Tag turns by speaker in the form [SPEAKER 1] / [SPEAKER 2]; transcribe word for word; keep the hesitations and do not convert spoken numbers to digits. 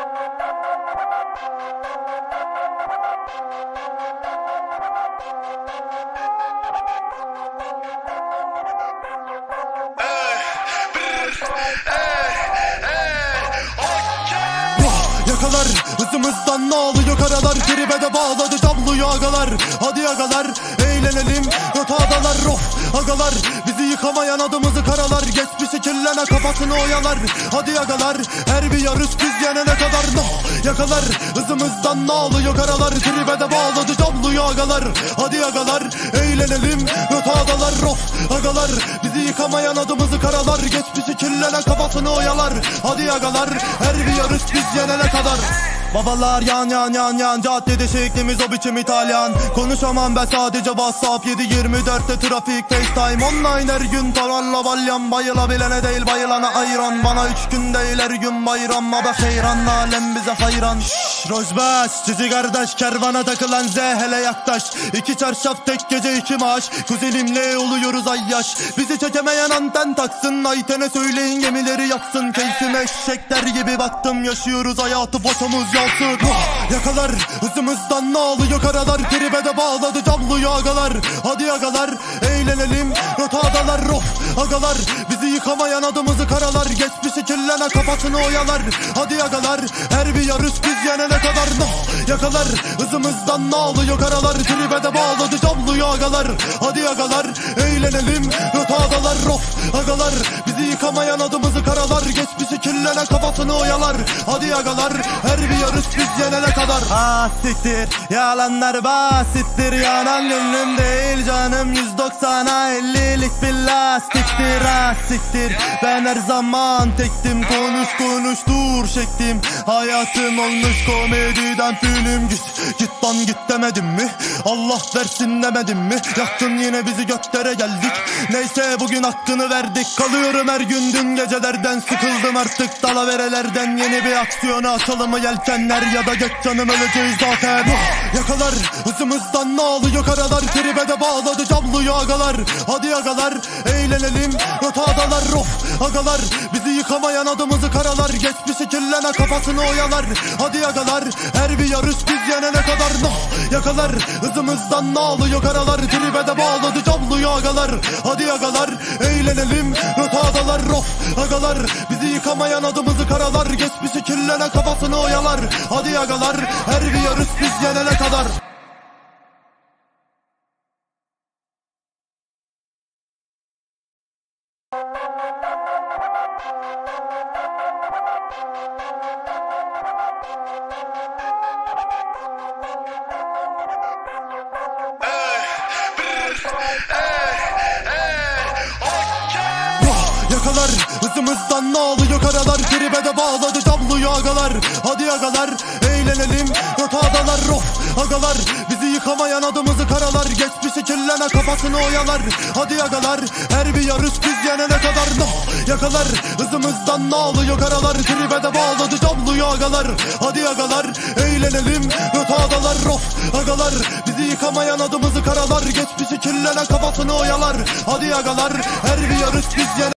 [SPEAKER 1] Yakalar hızımızdan ne oluyor karalar, tribede bağladı tabloyu agalar. Hadi agalar eğlenelim rotadalar, of agalar bizi yıkamayan adımızı karalar. Geçmişi kirlene kafasını oyalar. Hadi agalar her bir yarış biz yenene kadar. No yakalar hızımızdan ne oluyor karalar, tribede bağladı tabloyu agalar. Hadi agalar eğlenelim rotadalar, of agalar bizi yıkamayan adımızı karalar. Geçmişi kirlene kafasını oyalar. Hadi agalar her bir yarış biz yenene kadar. Babalar yan yan yan yan caddede şeklimiz o biçim İtalyan. Konuşamam ben sadece WhatsApp yedi yirmi dörtte trafik FaceTime online her gün tararla balyan. Bayılabilene değil bayılana ayran, bana üç gün değil her gün bayram. Ama heyran alem bize hayran. Şşş Rojbaş cici kardeş kervana takılan Z hele yaklaş. İki çarşaf tek gece iki maaş, kuzenimle oluyoruz ay yaş. Bizi çekemeyen anten taksın, Ayten'e söyleyin gemileri yapsın. Keyfime eşekler gibi baktım, yaşıyoruz hayatı boşamız yansın. Yakalar hızımızdan ne oluyor karalar, tribede bağladı tabloyu agalar. Hadi agalar eğlenelim rotadalar, of agalar bizi yıkamayan adımızı karalar. Geçmişi kirlene kafasını oyalar. Hadi agalar her bir yarış biz yenene kadar. No yakalar hızımızdan ne oluyor karalar, tribede bağladı tabloyu agalar. Hadi agalar eğlenelim rotadalar, of agalar bizi yıkamayan adımızı karalar. Geçmişi kirlene kafasını oyalar. Hadi agalar her bir yarış biz yenene kadar. Ah siktir yalanlar basittir, yanan gönlüm değil canım yüz doksana ellilik bir lastiktir. Ah siktir ben her zaman tektim, konuş konuş dur şektim. Hayatım olmuş komediden film, git git lan git demedim mi? Allah versin demedim mi? Yaktın yine bizi göklere geldik. Neyse bugün hakkını verdik. Kalıyorum her gün dün gecelerden, sıkıldım artık dalaverelerden. Yeni bir aksiyona atalım mı yelkenler, ya da geç canım öleceğiz zaten. Yakalar hızımızdan ne oluyor karalar, tribede bağladı tabloyu agalar. Hadi agalar eğlenelim rotadalar, of agalar bizi yıkamayan adımızı karalar. Geçmişi kirlene kafasını oyalar. Hadi agalar her bir yarış biz yenene kadar. No yakalar hızımızdan ne oluyor karalar, tribede bağladı tabloyu agalar. Hadi agalar eğlenelim rotadalar, of agalar bizi yıkamayan adımızı karalar. Geçmişi kirlene kafasını oyalar. Hadi agalar her bir yarış biz yenene kadar. Yakalar hızımızdan ne oluyor karalar, tribede bağladı tabloyu agalar. Hadi agalar eğlenelim rotadalar, of agalar bizi yıkamayan adımızı karalar. Geçmişi kirlene kafasını oyalar. Hadi agalar her bir yarış biz yenene kadar. No yakalar hızımızdan ne oluyor karalar, tribede bağladı tabloyu agalar. Hadi agalar eğlenelim rotadalar, of agalar bizi yıkamayan adımızı karalar. Geçmişi kirlene kafasını oyalar. Hadi agalar her bir yarış biz yenene